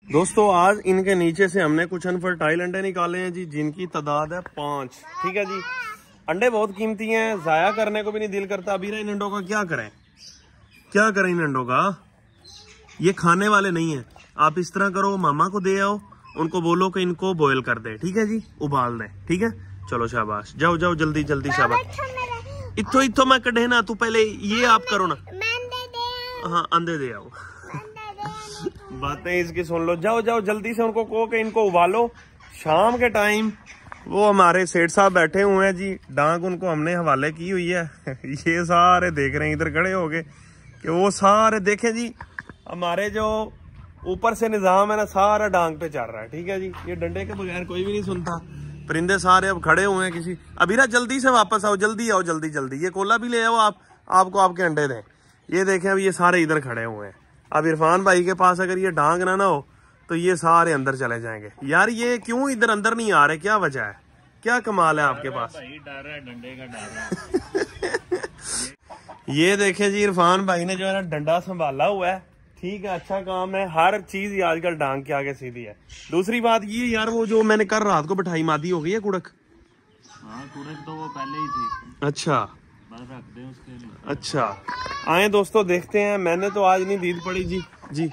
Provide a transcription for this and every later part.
दोस्तों आज इनके नीचे से हमने कुछ अनफर्टाइल अंडे निकाले हैं जी, जिनकी तादाद है 5। ठीक है जी, अंडे बहुत कीमती हैं, जाया करने को भी नहीं दिल करता। अभी इन अंडों का क्या करें इन अंडों का? ये खाने वाले नहीं है। आप इस तरह करो, मामा को दे आओ, उनको बोलो कि इनको बॉयल कर दे। ठीक है जी, उबाल दे। ठीक है, चलो शाबाश, जाओ जाओ जल्दी जल्दी शाबाश। इतो मैं कढ़े ना, तू पहले ये आप करो ना। हाँ अंडे दे आओ। बातें इसकी सुन लो, जाओ जाओ जल्दी से उनको कहो कि इनको उबालो। शाम के टाइम वो हमारे सेठ साहब बैठे हुए हैं जी, डांग उनको हमने हवाले की हुई है। ये सारे देख रहे हैं इधर खड़े हो गए कि वो सारे देखें जी, हमारे जो ऊपर से निजाम है ना, सारा डांग पे चल रहा है। ठीक है जी, ये डंडे के बगैर कोई भी नहीं सुनता। परिंदे सारे अब खड़े हुए हैं किसी। अभी ना जल्दी से वापस आओ, जल्दी आओ, जल्दी जल्दी। ये कोला भी ले आओ, आपको आपके अंडे दें। ये देखें अब ये सारे इधर खड़े हुए हैं। अब इरफान भाई के पास अगर ये डांग ना हो तो ये सारे अंदर चले जाएंगे। यार ये क्यों इधर अंदर नहीं आ रहे, क्या वजह है, क्या कमाल है आपके पास? डर है, डंडे का डर है। ये देखें जी, इरफान भाई ने जो है ना डंडा संभाला हुआ है। ठीक है, अच्छा काम है। हर चीज आजकल डांग के आगे सीधी है। दूसरी बात ये यार, वो जो मैंने कल रात को बिठाई मादी हो गई है कुड़क? हाँ कुड़क तो वो पहले ही थी। अच्छा रख दे उसके लिए। अच्छा, आए दोस्तों देखते हैं। मैंने तो आज नहीं नींद पड़ी जी। जी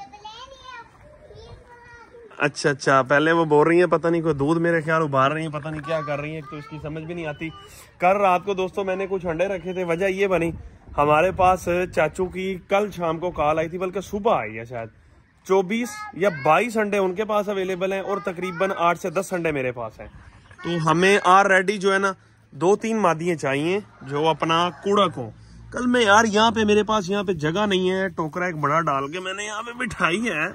अच्छा, पहले वो बोल रही है पता नहीं कोई दूध मेरे ख्याल उबाल रही है, पता नहीं क्या कर रही है, तो इसकी समझ भी नहीं आती। कल रात को दोस्तों मैंने कुछ अंडे रखे थे। वजह ये बनी, हमारे पास चाचू की कल शाम को कॉल आई थी, बल्कि सुबह आई है शायद। 24 या 22 अंडे उनके पास अवेलेबल हैं और तकरीबन 8 से 10 अंडे मेरे पास हैं। तो हमें ऑलरेडी जो है ना 2-3 मादियाँ चाहिए जो अपना कुड़क हो। कल मैं यार यहाँ पे मेरे पास यहाँ पे जगह नहीं है, टोकरा एक बड़ा डाल के मैंने यहाँ पे बिठाई है।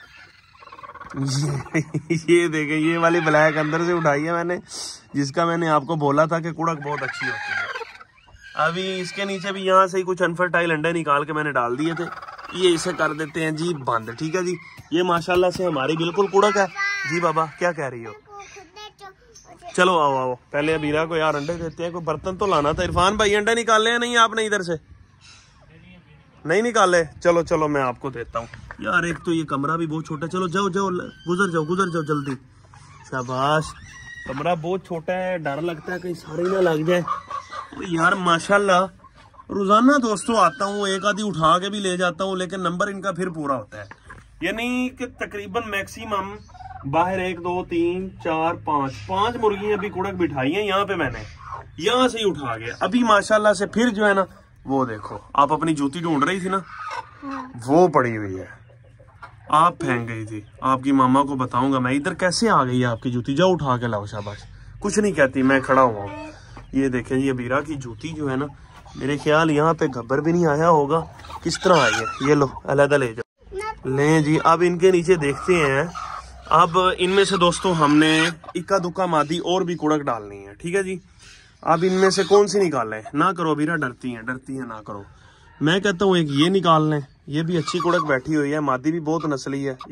ये देखें, ये वाली ब्लैक अंदर से उठाई है मैंने, जिसका मैंने आपको बोला था कि कुड़क बहुत अच्छी होती है। अभी इसके नीचे भी यहाँ से ही कुछ अनफर्टाइल अंडे निकाल के मैंने डाल दिए थे। ये इसे कर देते हैं जी बंद। ठीक है जी, ये माशाल्लाह से हमारी बिल्कुल कुड़क है जी। बाबा क्या कह रही हो? चलो आओ आओ, पहले अबीरा को यार अंडे देते हैं। कोई बर्तन तो लाना था। इरफान भाई अंडे निकाले हैं नहीं आपने? इधर से नहीं निकाले? चलो चलो मैं आपको देता हूँ यार। एक तो ये कमरा भी बहुत छोटा है। चलो जाओ जाओ, गुजर जाओ जल्दी। शाबाश, कमरा बहुत छोटा है, डर लगता है कहीं सारे ना लग जाए। यार माशाल्लाह, रोजाना दोस्तों आता हूँ, एक आधी उठा के भी ले जाता हूँ, लेकिन नंबर इनका फिर पूरा होता है। यानी कि तकरीबन मैक्सिमम बाहर 1 2 3 4 5 मुर्गियां अभी कुड़क बिठाई हैं यहाँ पे मैंने, यहाँ से ही उठा गया अभी माशाल्लाह से। फिर जो है ना वो देखो, आप अपनी जूती ढूंढ रही थी ना, वो पड़ी हुई है, आप फेंक गई थी। आपकी मामा को बताऊंगा मैं, इधर कैसे आ गई है आपकी जूती, जाओ उठा के लाओ। शाबाश, कुछ नहीं कहती, मैं खड़ा हुआ हूँ। ये देखें, ये बीरा की जूती जो है ना, मेरे ख्याल यहाँ पे घब्बर भी नहीं आया होगा, किस तरह आई है। ये लो अलहदा ले जाओ। ले जी, अब इनके नीचे देखते हैं। अब इनमें से दोस्तों हमने इक्का दुक्का मादी और भी कुड़क डालनी है। ठीक है जी, अब इनमें से कौन सी निकालें? ना करो बीरा, डरती है ना करो। मैं कहता हूँ एक ये निकाल लें, ये भी अच्छी कुड़क बैठी हुई है, मादी भी बहुत नस्ली है।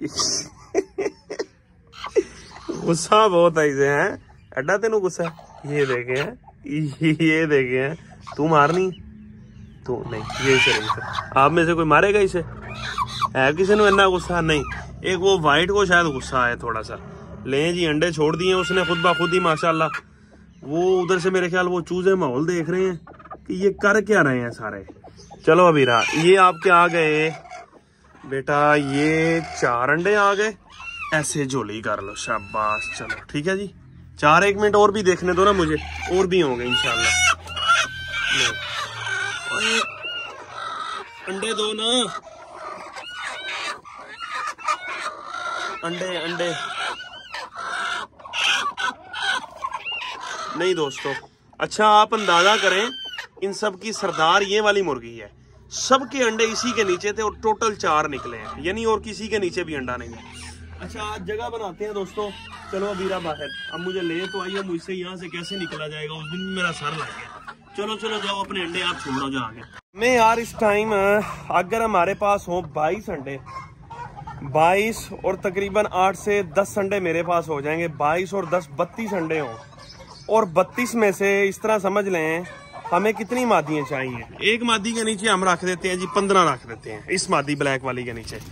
गुस्सा बहुत है इसे, है अड्डा तेन गुस्सा है। ये देखे हैं, तू मारनी तू नहीं, ये इसे नहीं। आप में से कोई मारेगा इसे? है किसी ने इतना गुस्सा? नहीं। एक वो वाइट को शायद गुस्सा है थोड़ा सा। ले जी, अंडे छोड़ दिए उसने खुद ब खुद ही माशाल्लाह। वो उधर से मेरे ख्याल वो चूजे माहौल देख रहे हैं कि ये कर क्या रहे हैं सारे। चलो अबीरा, ये आपके आ गए बेटा, ये 4 अंडे आ गए। ऐसे झोली कर लो, शाबाश। चलो ठीक है जी, 1 मिनट और भी देखने दो ना मुझे, और भी होंगे इंशाल्लाह। अंडे दो ना, अंडे नहीं दोस्तों। अच्छा आप अंदाजा करें, इन सब की सरदार ये वाली मुर्गी है। सबके अंडे इसी के नीचे थे और टोटल 4 निकले हैं, यानी और किसी के नीचे भी अंडा नहीं है। अच्छा आज जगह बनाते हैं दोस्तों। चलो अबीरा बाहर, अब मुझे ले तो आई है, मुझसे यहाँ से कैसे निकला जाएगा, उस दिन मेरा सर लग गया। चलो चलो जाओ, अपने अंडे आप छोड़ो जाके। मैं यार इस टाइम अगर हमारे पास हो 22 अंडे, 22 और तकरीबन 8 से 10 अंडे मेरे पास हो जाएंगे। 22 और 10 32 अंडे हों, और 32 में से इस तरह समझ लें हमें कितनी मादियाँ चाहिए। एक मादी के नीचे हम रख देते हैं जी 15 रख देते हैं, इस मादी ब्लैक वाली के नीचे।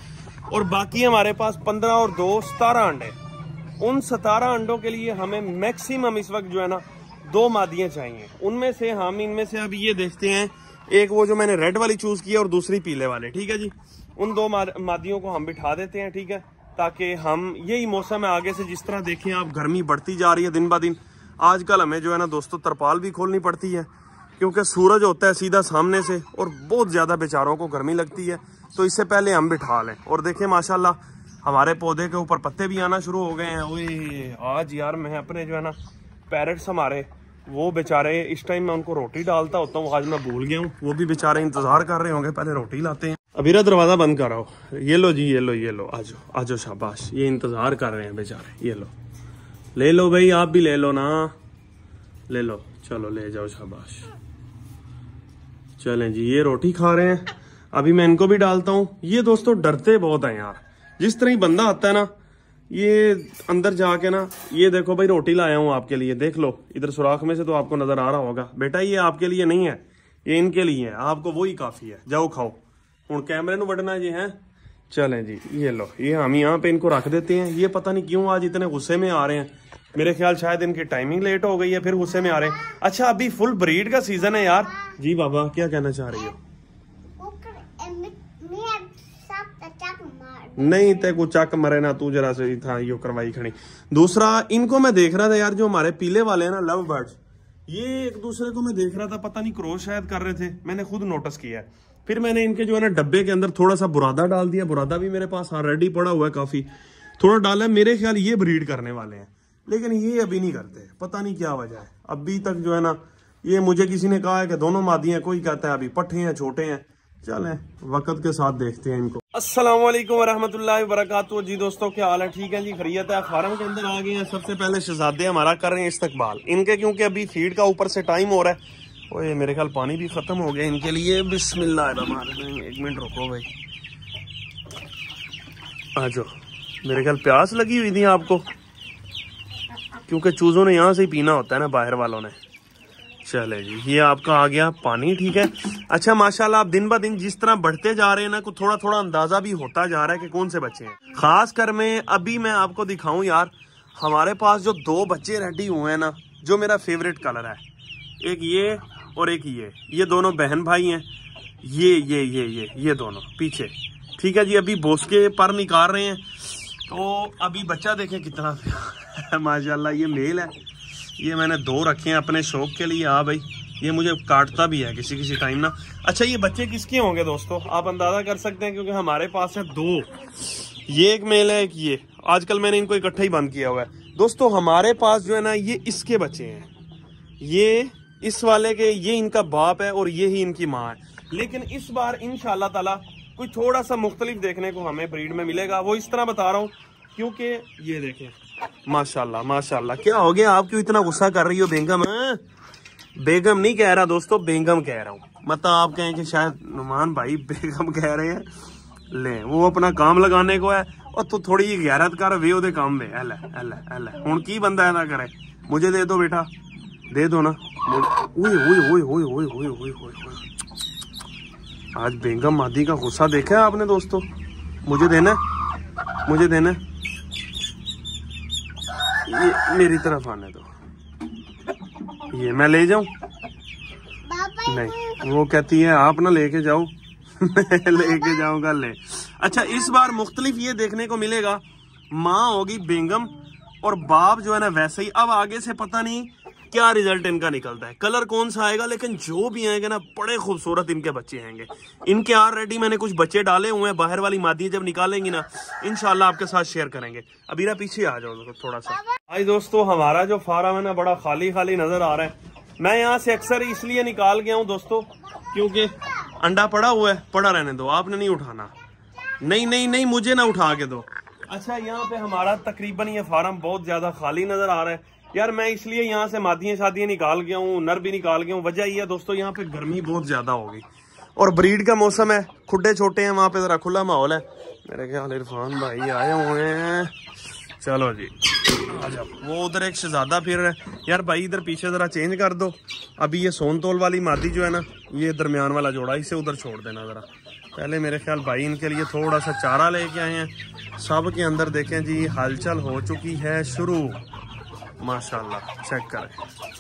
और बाकी हमारे पास 15 और 2 17 अंडे। उन 17 अंडों के लिए हमें मैक्सिमम इस वक्त जो है ना 2 मादियां चाहिए। उनमें से हम इनमें से अभी ये देखते हैं, एक वो जो मैंने रेड वाली चूज की है और दूसरी पीले वाले, ठीक है जी। उन 2 मादियों को हम बिठा देते हैं, ठीक है, ताकि हम, यही मौसम है आगे से जिस तरह देखें आप, गर्मी बढ़ती जा रही है दिन ब दिन। आजकल हमें जो है ना दोस्तों तरपाल भी खोलनी पड़ती है क्योंकि सूरज होता है सीधा सामने से और बहुत ज़्यादा बेचारों को गर्मी लगती है। तो इससे पहले हम बिठा लें। और देखिए माशाल्लाह हमारे पौधे के ऊपर पत्ते भी आना शुरू हो गए हैं। ओए आज यार मैं अपने जो है ना पैरेट्स हमारे, वो बेचारे इस टाइम मैं उनको रोटी डालता होता हूँ, आज मैं भूल गया हूँ। वो भी बेचारे इंतजार कर रहे होंगे, पहले रोटी लाते हैं। अबीरा दरवाजा बंद कराओ। ये लो जी, ये लो, ये लो, आ जाओ, आ जाओ, शाबाश। ये इंतजार कर रहे हैं बेचारे। ये लो, ले लो भाई, आप भी ले लो ना, ले लो, चलो ले जाओ, शाबाश। चलें जी, ये रोटी खा रहे हैं, अभी मैं इनको भी डालता हूँ। ये दोस्तों डरते बहुत हैं यार। जिस तरह ही बंदा आता है ना, ये अंदर जाके ना, ये देखो भाई रोटी लाया हूँ आपके लिए, देख लो इधर सुराख में से तो आपको नजर आ रहा होगा। बेटा ये आपके लिए नहीं है, ये इनके लिए है, आपको वही काफी है, जाओ खाओ। हूँ कैमरे नु बढ़ना जी है। चलें जी, ये लो, ये हम यहाँ पे इनको रख देते हैं। ये पता नहीं क्यों आज इतने गुस्से में आ रहे हैं, मेरे ख्याल शायद इनकी टाइमिंग लेट हो गई है, फिर गुस्से में आ रहे हैं। अच्छा अभी फुल ब्रीड का सीजन है यार। जी बाबा क्या कहना चाह रही हो? नहीं ते को चक मरे ना, तू जरा से था यो करवाई खड़ी। दूसरा इनको मैं देख रहा था यार, जो हमारे पीले वाले हैं ना लव बर्ड्स, ये एक दूसरे को मैं देख रहा था, पता नहीं क्रॉस शायद कर रहे थे, मैंने खुद नोटिस किया। फिर मैंने इनके जो है ना डब्बे के अंदर थोड़ा सा बुरादा डाल दिया। बुरादा भी मेरे पास ऑलरेडी पड़ा हुआ है, काफी थोड़ा डाला है। मेरे ख्याल ये ब्रीड करने वाले हैं, लेकिन ये अभी नहीं करते, पता नहीं क्या वजह है। अभी तक जो है ना, ये मुझे किसी ने कहा है कि दोनों मादियां, कोई कहता है अभी पट्टे हैं, छोटे हैं। चलें वक्त के साथ देखते हैं इनको। अस्सलाम वालेकुम वरहमतुल्लाहि वबरकातुहू। जी दोस्तों क्या हाल है? ठीक है जी, खैरियत है। फार्म के अंदर आ गए हैं। सबसे पहले शहजादे हमारा कर रहे हैं इस्तकबाल इनके, क्योंकि अभी फीड का ऊपर से टाइम हो रहा है। ओए मेरे ख्याल पानी भी खत्म हो गया इनके लिए। बिस्मिल्लाहिर्रहमानिर्रहीम। एक मिनट रुको भाई, आ जाओ। मेरे ख्याल प्यास लगी हुई थी आपको, क्योंकि चूजों ने यहाँ से ही पीना होता है ना, बाहर वालों ने। चले जी, ये आपका आ गया पानी, ठीक है। अच्छा माशाल्लाह आप दिन ब दिन जिस तरह बढ़ते जा रहे हैं ना, कुछ थोड़ा थोड़ा अंदाजा भी होता जा रहा है कि कौन से बच्चे हैं। खास कर मैं अभी मैं आपको दिखाऊं यार, हमारे पास जो 2 बच्चे रेडी हुए हैं ना, जो मेरा फेवरेट कलर है, एक ये और एक ये दोनों बहन भाई हैं। ये दोनों पीछे, ठीक है जी। अभी बोसके पर निकाल रहे हैं, तो अभी बच्चा देखें कितना माशाल्लाह। ये मेल है, ये मैंने 2 रखे हैं अपने शौक के लिए। हाँ भाई, ये मुझे काटता भी है किसी टाइम ना। अच्छा ये बच्चे किसके होंगे दोस्तों, आप अंदाजा कर सकते हैं, क्योंकि हमारे पास है 2। ये एक मेल है, एक ये। आजकल मैंने इनको इकट्ठा ही बंद किया हुआ है दोस्तों। हमारे पास जो है ना, ये इसके बच्चे हैं, ये इस वाले के, ये इनका बाप है और ये ही इनकी माँ है। लेकिन इस बार इंशाल्लाह ताला कोई थोड़ा सा मुख्तलिफ देखने को हमें ब्रीड में मिलेगा। वो इस तरह बता रहा हूँ, क्योंकि ये देखें माशाल्लाह माशाल्लाह। क्या हो गया, आप क्यों इतना गुस्सा कर रही हो बेगम? बेगम नहीं कह रहा दोस्तों, बेगम कह रहा हूँ। मतलब आप कहें कि शायद नुमान भाई बेगम कह रहे हैं। ले, वो अपना काम लगाने को है, और तो थोड़ी गैरत कर वे ओदे काम में। हुण की बंदा ऐसा करे, मुझे दे दो बेटा, दे दो ना। आज बेगम मादी का गुस्सा देखा है आपने दोस्तों? मुझे देना, मुझे देना। ये मेरी तरफ आने दो, ये मैं ले जाऊं? नहीं, वो कहती है आप ना लेके जाओ मैं लेके जाऊंगा। ले, अच्छा इस बार मुख्तलिफ ये देखने को मिलेगा, माँ होगी बेगम और बाप जो है ना वैसे ही। अब आगे से पता नहीं क्या रिजल्ट इनका निकलता है, कलर कौन सा आएगा, लेकिन जो भी आएगा ना बड़े खूबसूरत इनके बच्चे आएंगे। इनके ऑलरेडी मैंने कुछ बच्चे डाले हुए हैं, बाहर वाली मादी जब निकालेंगी ना इंशाल्लाह आपके साथ शेयर करेंगे। अबीरा पीछे आ जाओ थोड़ा सा। आज दोस्तों हमारा जो फार्म है ना बड़ा खाली खाली नजर आ रहा है। मैं यहाँ से अक्सर इसलिए निकाल गया हूँ दोस्तों, क्योंकि अंडा पड़ा हुआ है, पड़ा रहने दो, आपने नहीं उठाना। नहीं नहीं नहीं, मुझे ना उठा के दो। अच्छा यहाँ पे हमारा तकरीबन ये फार्म बहुत ज्यादा खाली नजर आ रहा है यार। मैं इसलिए यहाँ से मादियां शादियां निकाल गया हूँ, नर भी निकाल गया हूँ। वजह ये है दोस्तों, यहाँ पे गर्मी बहुत ज्यादा होगी और ब्रीड का मौसम है, खुड्डे छोटे हैं, वहाँ पे जरा खुला माहौल है। मेरे ख्याल इरफान भाई आए हुए हैं। चलो जी आ जाओ। वो उधर एक शहजादा फिर रहा है यार। भाई इधर पीछे जरा चेंज कर दो। अभी ये सोन तोल वाली मादी जो है ना, ये दरमियान वाला जोड़ा, इसे उधर छोड़ देना जरा, पहले मेरे ख्याल भाई इनके लिए थोड़ा सा चारा लेके आए हैं। सब के अंदर देखें जी हलचल हो चुकी है शुरू। माशाल्लाह चेक करें,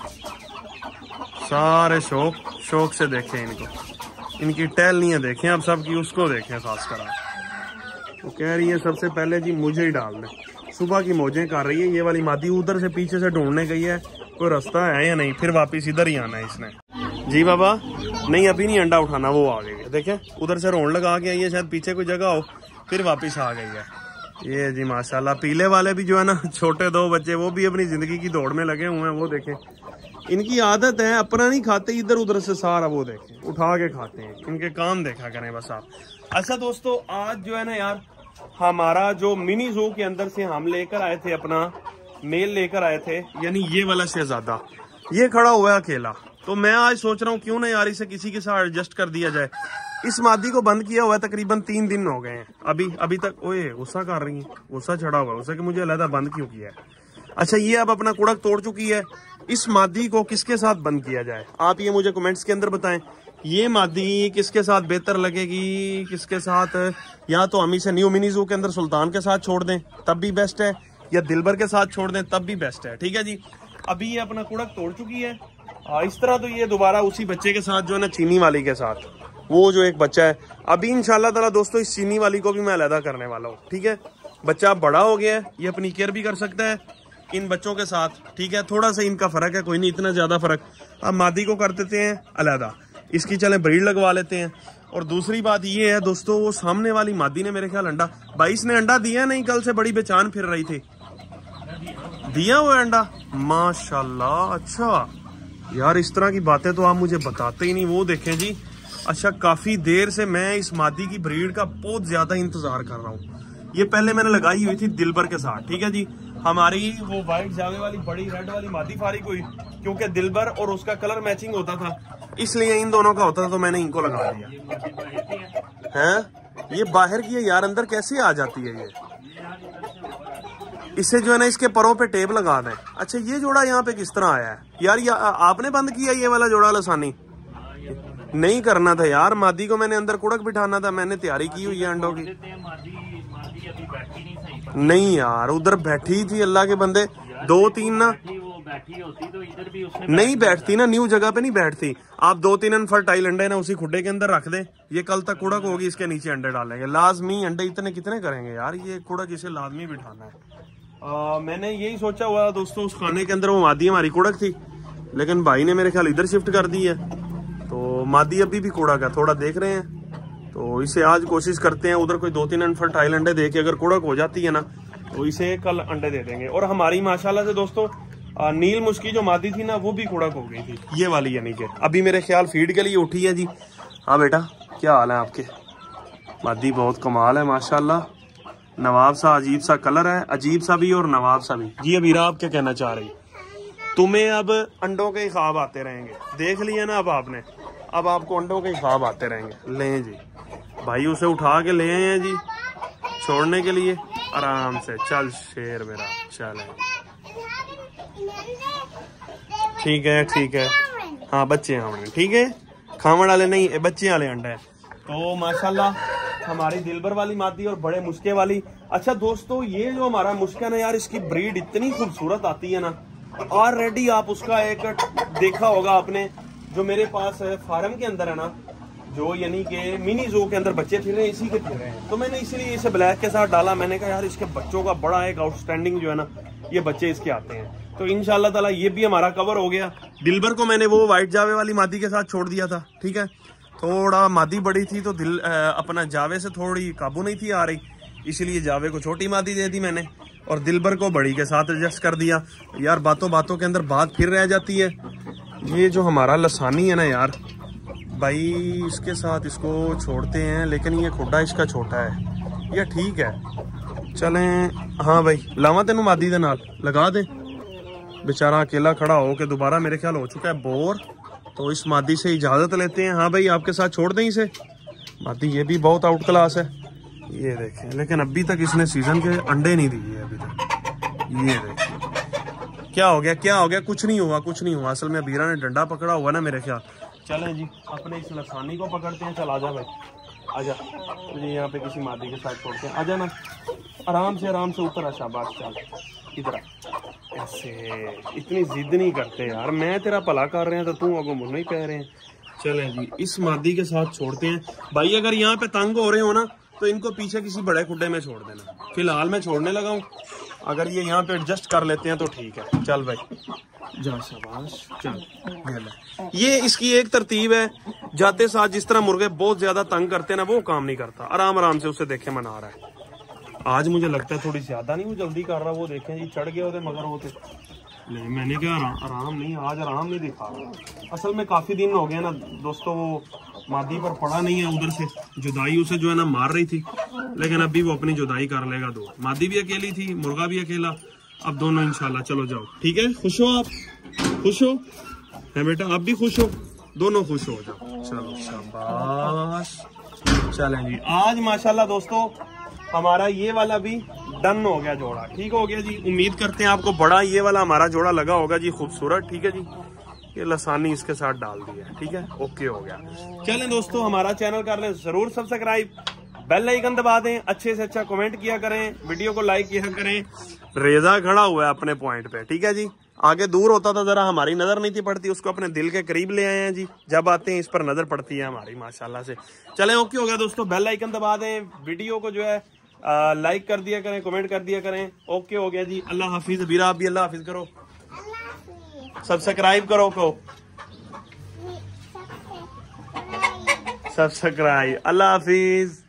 सारे शौक से देखें इनको, इनकी टहलनियाँ देखें अब सबकी, उसको देखें खास कर। वो कह रही है सबसे पहले जी मुझे ही डाल दें। सुबह की मौजें कर रही है। ये वाली मादी उधर से पीछे से ढूंढने गई है कोई रास्ता है या नहीं, फिर वापिस इधर ही आना है इसने। जी बाबा नहीं अभी नहीं अंडा उठाना, वो आ गई है देखें, उधर से रोन लगा के आई है, शायद पीछे कोई जगह हो, फिर वापिस आ गई है। ये जी माशाल्लाह। पीले वाले भी जो है ना छोटे 2 बच्चे, वो भी अपनी जिंदगी की दौड़ में लगे हुए हैं। वो देखें इनकी आदत है अपना नहीं खाते, इधर उधर से सारा वो देखें उठा के खाते हैं। इनके काम देखा करें बस आप। अच्छा दोस्तों आज जो है ना यार हमारा जो मिनी जू के अंदर से हम लेकर आए थे अपना मेल लेकर आए थे, यानी ये वाला शहजादा, ये खड़ा हुआ है अकेला। तो मैं आज सोच रहा हूँ क्यों ना यार इसे किसी के साथ एडजस्ट कर दिया जाए। इस मादी को बंद किया हुआ है तकरीबन 3 दिन हो गए हैं अभी तक। ओए गुस्सा कर रही है, गुस्सा चढ़ा हुआ है उसे कि मुझे अलग बंद क्यों किया है। अच्छा ये अब अपना कुड़क तोड़ चुकी है। इस मादी को किसके साथ बंद किया जाए आप ये मुझे कमेंट्स के अंदर बताएं। ये मादी किसके साथ बेहतर लगेगी, किसके साथ, या तो हम इसे न्यू मिनी जू के अंदर सुल्तान के साथ छोड़ दें तब भी बेस्ट है, या दिलबर के साथ छोड़ दें तब भी बेस्ट है। ठीक है जी। अभी ये अपना कुड़क तोड़ चुकी है। इस तरह तो ये दोबारा उसी बच्चे के साथ जो है ना चीनी वाली के साथ, वो जो एक बच्चा है, अभी इंशाल्लाह ताला दोस्तों इस चीनी वाली को भी मैं अलहदा करने वाला हूँ। ठीक है, बच्चा बड़ा हो गया है, ये अपनी केयर भी कर सकता है इन बच्चों के साथ। ठीक है, थोड़ा सा इनका फर्क है, कोई नहीं इतना ज्यादा फर्क। अब मादी को कर देते हैं अलहदा, इसकी चले ब्रीड लगवा लेते हैं। और दूसरी बात ये है दोस्तों, वो सामने वाली मादी ने मेरे ख्याल अंडा 22 ने अंडा दिया नहीं, कल से बड़ी बेचान फिर रही थी। दिया हुआ अंडा माशाल्लाह। अच्छा यार इस तरह की बातें तो आप मुझे बताते ही नहीं। वो देखें जी। अच्छा काफी देर से मैं इस मादी की ब्रीड का बहुत ज्यादा इंतजार कर रहा हूँ। ये पहले मैंने लगाई हुई थी दिलबर के साथ। ठीक है जी, हमारी वो वाइट जावे वाली बड़ी रेड वाली मादी फारिग हुई, क्योंकि दिलबर और उसका कलर मैचिंग होता था, इसलिए इन दोनों का होता था, तो मैंने इनको लगा दिया है। ये बाहर की है यार, अंदर कैसे आ जाती है ये। इससे जो है ना इसके परों पे टेप लगा दें। अच्छा ये जोड़ा यहाँ पे किस तरह आया है यार, या आपने बंद किया ये वाला जोड़ा लसानी? नहीं करना था यार, मादी को मैंने अंदर कुड़क बिठाना था, मैंने तैयारी की हुई है अंडों की। नहीं यार उधर बैठी थी अल्लाह के बंदे, 2-3 ना बैठी होती तो इधर भी उसने नहीं बैठती ना, न्यू जगह पे नहीं बैठती। आप 2-3 अनफर्टाइल अंडे ना उसी खुड्डे के अंदर रख दें, ये कल तक कुड़क होगी, इसके नीचे अंडे डालेंगे लाजमी। अंडे इतने कितने करेंगे यार, ये कुड़क इसे लाजमी बिठाना है। मैंने यही सोचा हुआ दोस्तों, उस खाने के अंदर वो मादी हमारी कुड़क थी, लेकिन भाई ने मेरे ख्याल इधर शिफ्ट कर दी है, तो मादी अभी भी कुड़क है। थोड़ा देख रहे हैं तो इसे आज कोशिश करते हैं, उधर कोई 2-3 अनफर्टाइल अंडे दे के अगर कुड़क हो जाती है ना तो इसे कल अंडे दे देंगे। और हमारी माशाल्लाह से दोस्तों नील मुश्की जो मादी थी ना वो भी कुड़क हो गई थी, ये वाली यानी कि अभी मेरे ख्याल फीड के लिए उठी है जी। हाँ बेटा क्या हाल है आपके? मादी बहुत कमाल है माशाल्लाह, नवाब सा अजीब सा कलर है, अजीब सा भी और नवाब सा भी। जी अबीरा आप क्या कहना चाह रही? तुम्हें अब अंडों के ख्वाब आते रहेंगे, देख लिया ना अब आपने, अब आपको अंडों के ख्वाब आते रहेंगे। लें जी भाई उसे उठा के ले आए हैं जी छोड़ने के लिए, आराम से चल शेर मेरा चल। ठीक है ठीक है, हाँ बच्चे हैं ठीक है, खावण वाले नहीं बच्चे वाले अंडे। तो माशाल्लाह हमारी दिलबर वाली मादी और बड़े मुश्के वाली। अच्छा दोस्तों ये जो हमारा मुश्का ना यार, इसकी ब्रीड इतनी खूबसूरत आती है ना, ऑलरेडी आप उसका एक देखा होगा आपने, जो मेरे पास फार्म के अंदर है ना, जो यानी कि मिनी जू के अंदर बच्चे फिर रहे हैं, इसी के फिर रहे हैं। तो मैंने इसीलिए इसे ब्लैक के साथ डाला। मैंने कहा यार इसके बच्चों का बड़ा एक आउटस्टैंडिंग जो है ना ये बच्चे इसके आते हैं। तो इंशाल्लाह ताला ये भी हमारा कवर हो गया। दिलबर को मैंने वो व्हाइट जावे वाली मादी के साथ छोड़ दिया था। ठीक है, थोड़ा मादी बड़ी थी तो अपना जावे से थोड़ी काबू नहीं थी आ रही, इसीलिए जावे को छोटी मादी दे दी मैंने और दिलबर को बड़ी के साथ एडजस्ट कर दिया। यार बातों बातों के अंदर बात फिर रह जाती है। ये जो हमारा लसानी है ना यार भाई, इसके साथ इसको छोड़ते हैं, लेकिन ये खुड्डा इसका छोटा है, ये ठीक है चलें। हाँ भाई लावा तेनू मादी दे नाल लगा दे, बेचारा अकेला खड़ा हो के दोबारा मेरे ख्याल हो चुका है बोर। तो इस मादी से इजाजत लेते हैं। हाँ भाई आपके साथ छोड़ दें इसे, मादी ये भी बहुत आउट क्लास है, ये देखें, लेकिन अभी तक इसने सीजन के अंडे नहीं दिए अभी तक। ये देखें क्या हो गया क्या हो गया, कुछ नहीं हुआ कुछ नहीं हुआ। असल में बीरा ने डंडा पकड़ा हुआ ना मेरे ख्याल। चलें जी अपने इस लसानी को पकड़ते हैं, चल आजा भाई आजा, तुझे यहाँ पे किसी मादी के साथ छोड़ते हैं, आजा ना, आराम से ऊपर आ, शाबाश, चल इधर आ। ऐसे इतनी जिद नहीं करते यार, मैं तेरा भला कर रहे हैं तो तू अगो मुझे नहीं कह रहे हैं। चलें जी, इस मादी के साथ छोड़ते हैं भाई। अगर यहाँ पे तंग हो रहे हो ना तो इनको पीछे किसी बड़े खुड्डे में छोड़ देना। फिलहाल मैं छोड़ने लगा हूँ, अगर ये यहाँ पे एडजस्ट कर लेते हैं तो ठीक है। चल भाई जा, शाबाश, चल। ये इसकी एक तरतीब है, जाते साथ जिस तरह मुर्गे बहुत ज्यादा तंग करते हैं ना, वो काम नहीं करता, आराम से उसे देखे मना रहा है। आज मुझे लगता है थोड़ी ज्यादा नहीं वो जल्दी कर रहा, वो देखें जी चढ़ गए होते मगर होते नहीं, मैंने क्या आराम नहीं, आज आराम नहीं दिखा रहा। असल में काफी दिन हो गया ना दोस्तों, वो मादी पर पड़ा नहीं है, उधर से जुदाई उसे जो है ना मार रही थी, लेकिन अभी वो अपनी जुदाई कर लेगा। दो मादी भी अकेली थी, मुर्गा भी अकेला, अब दोनों इंशाल्लाह। चलो जाओ, ठीक है, खुश हो आप, खुश हो है बेटा, आप भी खुश हो, दोनों खुश हो जाओ। चलो शाबाश। चलें जी, आज माशाल्लाह दोस्तों हमारा ये वाला भी डन हो गया, जोड़ा ठीक हो गया जी। उम्मीद करते हैं आपको बड़ा ये वाला हमारा जोड़ा लगा होगा जी, खूबसूरत, ठीक है जी। ये लसानी इसके साथ डाल दी है, ठीक है, ओके हो गया। चलें दोस्तों, हमारा चैनल कर लें जरूर सब्सक्राइब, बेल आइकन दबा दें, अच्छे से अच्छा कमेंट किया करें, वीडियो को लाइक किया करें। रेजा खड़ा हुआ है अपने पॉइंट पे, ठीक है जी। आगे दूर होता था जरा, हमारी नजर नहीं थी पड़ती, उसको अपने दिल के करीब ले आए हैं जी। जब आते हैं इस पर नजर पड़ती है हमारी माशाल्लाह से। चलें, ओके हो गया दोस्तों, बेल आइकन दबा दें, वीडियो को जो है लाइक कर दिया करें, कमेंट कर दिया करें, ओके हो गया जी। अल्लाह हाफिज। बीरा आप भी अल्लाह हाफिज करो, सब्सक्राइब करो को, सब्सक्राइब। अल्लाह हाफिज।